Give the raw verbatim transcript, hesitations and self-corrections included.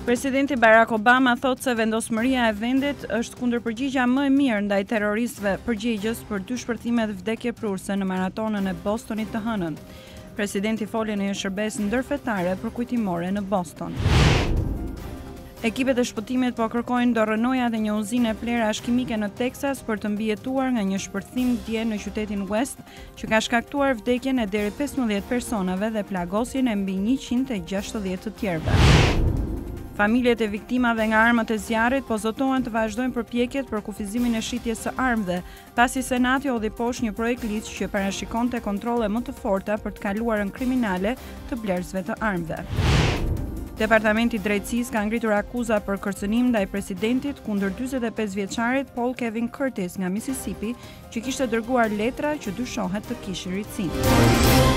Presidenti Barack Obama thotë se vendosmëria e vendit është kundërpërgjigja më e mirë ndaj terroristëve përgjegjës për dy shpërthimet vdekje prurse në maratonën e Bostonit të hënën. Presidenti foli në një shërbes ndërfetare përkujtimore në Boston. Ekipet e shpëtimit po kërkojnë dorënojat e një uzine plerash kimike në Texas për të mbijetuar nga një shpërthim dje në qytetin West, që ka shkaktuar vdekjen e deri pesëmbëdhjetë personave dhe plagosjen e mbi njëqind e gjashtëdhjetë të tjerëve. Familjet e viktimave nga armët e zjarrit po zotohen të vazhdojnë përpjekjet për kufizimin e shitjes së armëve, pasi Senati hodhi poshtë një projekt ligj që parashikonte kontrolle më të forta për të kaluarën kriminale të blerësve të armëve. Departamenti i Drejtësisë ka ngritur akuza për kërcënim ndaj presidentit kundër dyzet e pesë vjeçarit Paul Kevin Curtis nga Mississippi, që kishte dërguar letra që dyshohet të kishte ritësinë.